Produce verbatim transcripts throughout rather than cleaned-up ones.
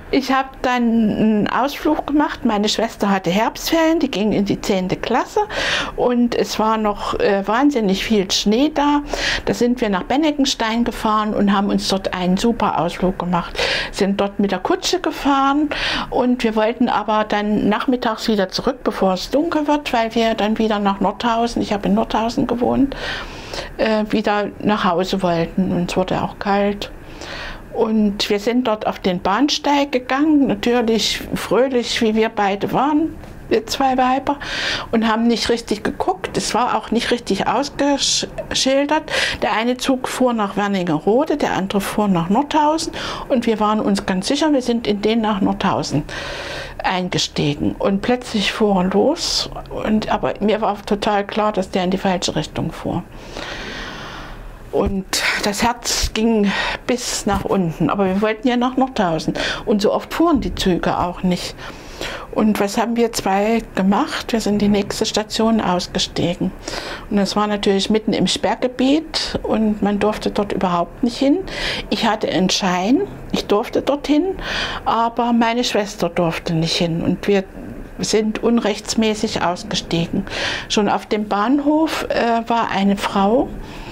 Ich habe dann einen Ausflug gemacht. Meine Schwester hatte Herbstferien, die ging in die zehnte Klasse und es war noch äh, wahnsinnig viel Schnee da. Da sind wir nach Benneckenstein gefahren und haben uns dort einen super Ausflug gemacht. Sind dort mit der Kutsche gefahren und wir wollten aber dann nachmittags wieder zurück, bevor es dunkel wird, weil wir dann wieder nach Nordhausen, ich habe in Nordhausen gewohnt, äh, wieder nach Hause wollten und es wurde auch kalt. Und wir sind dort auf den Bahnsteig gegangen, natürlich fröhlich, wie wir beide waren, wir zwei Weiber, und haben nicht richtig geguckt. Es war auch nicht richtig ausgeschildert. Der eine Zug fuhr nach Wernigerode, der andere fuhr nach Nordhausen und wir waren uns ganz sicher, wir sind in den nach Nordhausen eingestiegen. Und plötzlich fuhr er los, und, aber mir war total klar, dass der in die falsche Richtung fuhr. Und das Herz ging bis nach unten, aber wir wollten ja nach Nordhausen und so oft fuhren die Züge auch nicht. Und was haben wir zwei gemacht? Wir sind die nächste Station ausgestiegen. Und das war natürlich mitten im Sperrgebiet und man durfte dort überhaupt nicht hin. Ich hatte einen Schein, ich durfte dorthin, aber meine Schwester durfte nicht hin. Und wir sind unrechtsmäßig ausgestiegen. Schon auf dem Bahnhof äh, war eine Frau,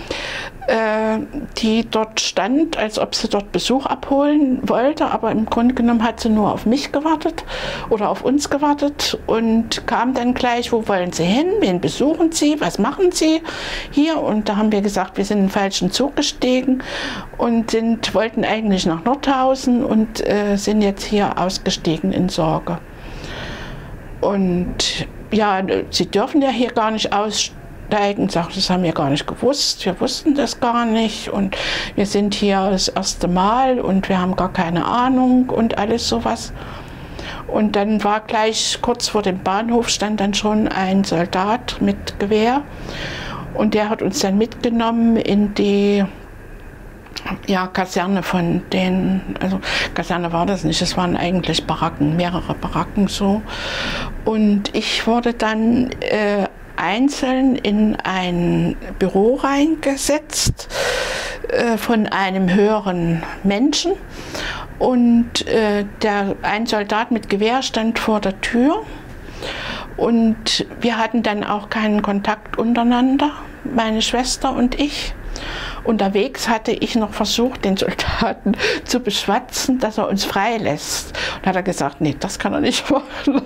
die dort stand, als ob sie dort Besuch abholen wollte, aber im Grunde genommen hat sie nur auf mich gewartet oder auf uns gewartet und kam dann gleich, wo wollen Sie hin, wen besuchen Sie, was machen Sie hier? Und da haben wir gesagt, wir sind in den falschen Zug gestiegen und sind, wollten eigentlich nach Nordhausen und äh, sind jetzt hier ausgestiegen in Sorge. Und ja, Sie dürfen ja hier gar nicht aussteigen. Sagt, das haben wir gar nicht gewusst, wir wussten das gar nicht und wir sind hier das erste Mal und wir haben gar keine Ahnung und alles sowas. Und dann war gleich kurz vor dem Bahnhof stand dann schon ein Soldat mit Gewehr und der hat uns dann mitgenommen in die ja, Kaserne von den, also Kaserne war das nicht, es waren eigentlich Baracken, mehrere Baracken so. Und ich wurde dann äh, einzeln in ein Büro reingesetzt äh, von einem höheren Menschen und äh, der, ein Soldat mit Gewehr stand vor der Tür und wir hatten dann auch keinen Kontakt untereinander, meine Schwester und ich. Unterwegs hatte ich noch versucht, den Soldaten zu beschwatzen, dass er uns freilässt. Und hat er gesagt, nee, das kann er nicht machen.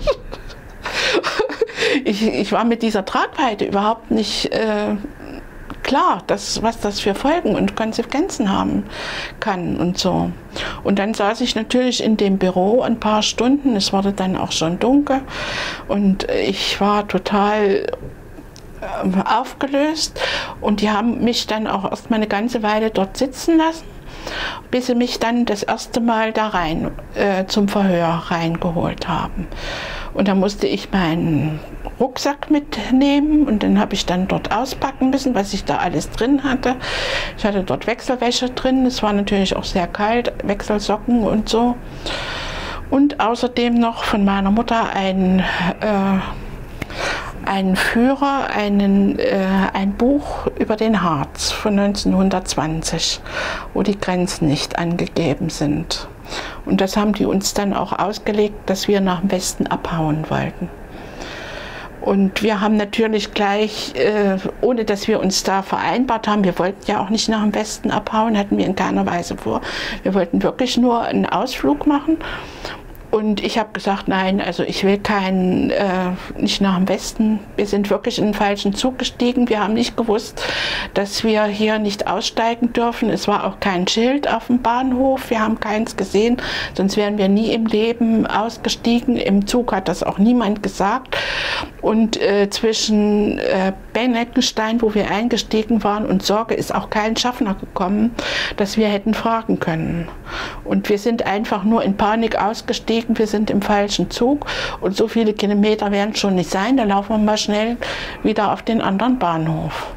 Ich, ich war mit dieser Tragweite überhaupt nicht äh, klar, dass, was das für Folgen und Konsequenzen haben kann und so. Und dann saß ich natürlich in dem Büro ein paar Stunden, es wurde dann auch schon dunkel und ich war total äh, aufgelöst und die haben mich dann auch erst mal eine ganze Weile dort sitzen lassen, bis sie mich dann das erste Mal da rein äh, zum Verhör reingeholt haben. Und da musste ich meinen Rucksack mitnehmen und den habe ich dann dort auspacken müssen, was ich da alles drin hatte. Ich hatte dort Wechselwäsche drin, es war natürlich auch sehr kalt, Wechselsocken und so. Und außerdem noch von meiner Mutter ein, äh, ein Führer, einen, äh, ein Buch über den Harz von neunzehnhundertzwanzig, wo die Grenzen nicht angegeben sind. Und das haben die uns dann auch ausgelegt, dass wir nach dem Westen abhauen wollten. Und wir haben natürlich gleich, äh, ohne dass wir uns da vereinbart haben, wir wollten ja auch nicht nach dem Westen abhauen, hatten wir in keiner Weise vor. Wir wollten wirklich nur einen Ausflug machen. Und ich habe gesagt, nein, also ich will keinen, äh, nicht nach dem Westen. Wir sind wirklich in den falschen Zug gestiegen. Wir haben nicht gewusst, dass wir hier nicht aussteigen dürfen. Es war auch kein Schild auf dem Bahnhof. Wir haben keins gesehen, sonst wären wir nie im Leben ausgestiegen. Im Zug hat das auch niemand gesagt. Und äh, zwischen äh, Benneckenstein, wo wir eingestiegen waren, und Sorge ist auch kein Schaffner gekommen, dass wir hätten fragen können. Und wir sind einfach nur in Panik ausgestiegen. Wir sind im falschen Zug und so viele Kilometer werden es schon nicht sein. Da laufen wir mal schnell wieder auf den anderen Bahnhof.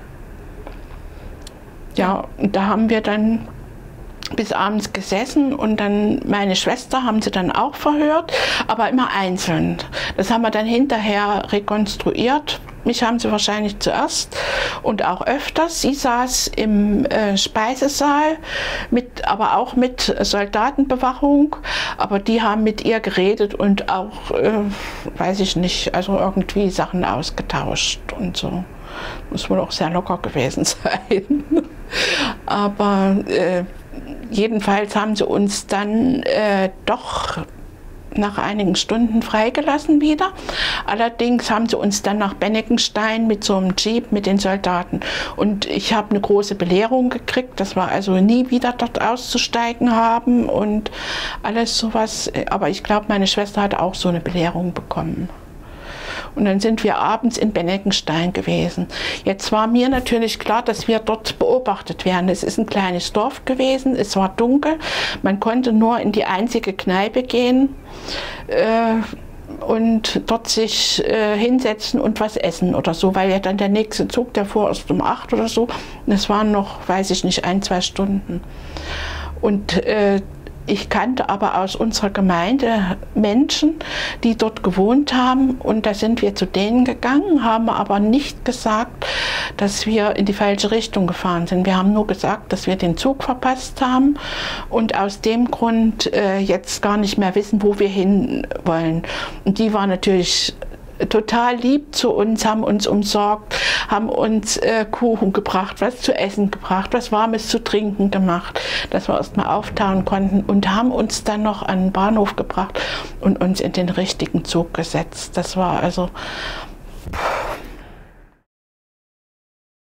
Ja, und da haben wir dann bis abends gesessen und dann meine Schwester haben sie dann auch verhört, aber immer einzeln. Das haben wir dann hinterher rekonstruiert, mich haben sie wahrscheinlich zuerst und auch öfters. Sie saß im äh, Speisesaal, mit, aber auch mit Soldatenbewachung. Aber die haben mit ihr geredet und auch, äh, weiß ich nicht, also irgendwie Sachen ausgetauscht und so. Muss wohl auch sehr locker gewesen sein. Aber äh, jedenfalls haben sie uns dann äh, doch nach einigen Stunden freigelassen wieder. Allerdings haben sie uns dann nach Bennigenstein mit so einem Jeep mit den Soldaten. Und ich habe eine große Belehrung gekriegt, dass wir also nie wieder dort auszusteigen haben und alles sowas. Aber ich glaube, meine Schwester hat auch so eine Belehrung bekommen. Und dann sind wir abends in Bennigenstein gewesen. Jetzt war mir natürlich klar, dass wir dort beobachtet werden. Es ist ein kleines Dorf gewesen, es war dunkel, man konnte nur in die einzige Kneipe gehen äh, und dort sich äh, hinsetzen und was essen oder so, weil ja dann der nächste Zug, der fuhr erst um acht oder so, und es waren noch, weiß ich nicht, ein, zwei Stunden. Und äh, ich kannte aber aus unserer Gemeinde Menschen, die dort gewohnt haben, und da sind wir zu denen gegangen, haben aber nicht gesagt, dass wir in die falsche Richtung gefahren sind. Wir haben nur gesagt, dass wir den Zug verpasst haben und aus dem Grund äh, jetzt gar nicht mehr wissen, wo wir hin wollen. Und die war natürlich total lieb zu uns, haben uns umsorgt, haben uns äh, Kuchen gebracht, was zu essen gebracht, was Warmes zu trinken gemacht, dass wir erst mal auftauen konnten, und haben uns dann noch an den Bahnhof gebracht und uns in den richtigen Zug gesetzt. Das war also